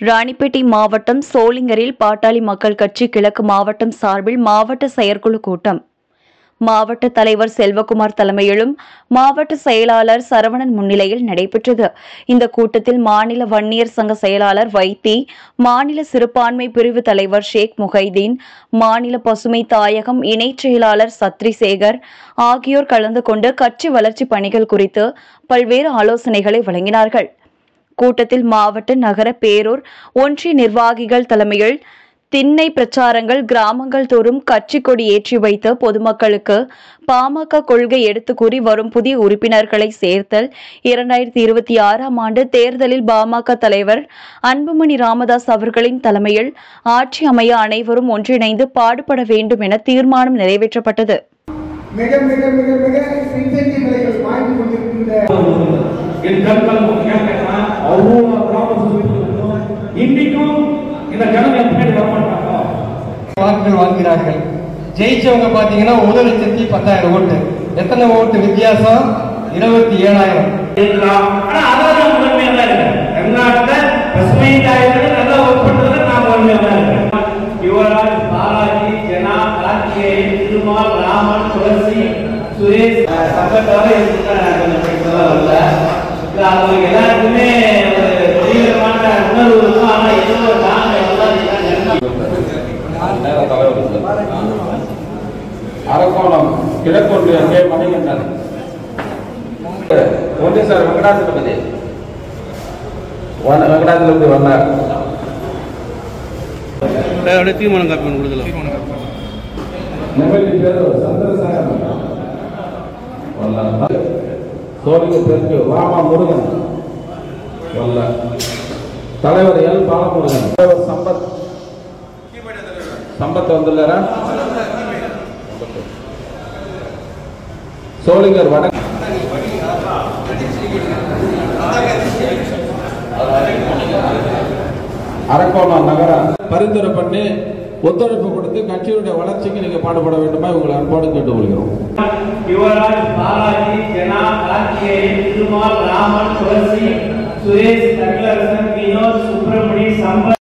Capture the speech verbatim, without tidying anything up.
ராணிப்பேட்டை மாவட்டம் சோளிங்கரில் பாட்டாளி மக்கள் கட்சி கிழக்கு மாவட்டம் சார்பில் மாவட்ட செயற்குழு கூட்டம் மாவட்ட தலைவர் செல்வகுமார் தலைமையிலும் மாவட்ட செயலாளர் சரவணன் முன்னிலையில் நடைபெற்றது. இந்த கூட்டத்தில் மாநில வன்னியர் சங்க செயலாளர் வைத்தி, மாநில சிறுபான்மை பிரிவு தலைவர் ஷேக் முஹைதீன், மாநில பசுமை தாயகம் இணைச் செயலாளர் சத்ரிசேகர் ஆகியோர் கலந்து கொண்டு கட்சி வளர்ச்சி பணிகள் குறித்து பல்வேறு ஆலோசனைகளை வழங்கினார்கள். கூட்டத்தில் மாவட்ட, நகர, பேரூர், ஒன்றிய நிர்வாகிகள் தலைமையில் திண்ணை பிரச்சாரங்கள், கிராமங்கள் தோறும் கட்சி கொடி ஏற்றி வைத்து பொதுமக்களுக்கு பாமக கொள்கை எடுத்து கூறி வரும் புதிய உறுப்பினர்களை சேர்த்தல், இரண்டாயிரத்தி இருபத்தி ஆறாம் ஆண்டு தேர்தலில் பாமக தலைவர் அன்புமணி ராமதாஸ் அவர்களின் தலைமையில் ஆட்சி அமைய அனைவரும் ஒன்றிணைந்து பாடுபட வேண்டும் என தீர்மானம் நிறைவேற்றப்பட்டது. மிக மிக மிக மிக பின்தங்கிய நிலைகள் வாழ்ந்து கொண்டிருக்கின்ற வாக்குகள் வாங்குகிறார்கள். ஜெயிச்சவங்க பாத்தீங்கன்னா ஒரு லட்சத்தி பத்தாயிரம் ஓட்டு. எத்தனை ஓட்டு வித்தியாசம்? இருபத்தி ஏழாயிரம். யுவராஜ், பாலாஜி, ஜனா, கார்த்திகேயன், திருமால், ராமன், துளசி, சுரேஷ் சங்கத்தோட அவங்க எல்லாருக்குமே ஒரு தீவிரமான உணர்வு இருக்கும். ஆனா எதுவும் அரக்கோணம் கிழக்கொன்றிய கே மணிகண்டன், ஒன்றிய சார் வெங்கடாச்சலபதி வெங்கடாச்சலபதி வந்தார். தீர்மானம் காப்பி ஒன்று கொடுக்கலாம். சோழிங்க பேருக்கு ராமா முருகன், தலைவர் எல் பாலமுருகன், தலைவர் சம்பத் சம்பத் வந்துள்ளாரா? சோழிங்கர் வட அரக்கோணம் நகர பரிந்துரை பண்ணி ஒத்துழைப்பு கொடுத்து கட்சியுடைய வளர்ச்சிக்கு நீங்க பாடுபட வேண்டுமா உங்களை அன்போடு கேட்டுக்கொள்கிறோம். யுவராஜ், பாலாஜி, ஜனா, கார்த்திகேயன், திருமால், ராமன், துளசி, சுரேஷ், தங்கரசன், வினோத், சுப்பிரமணி, சம்பத்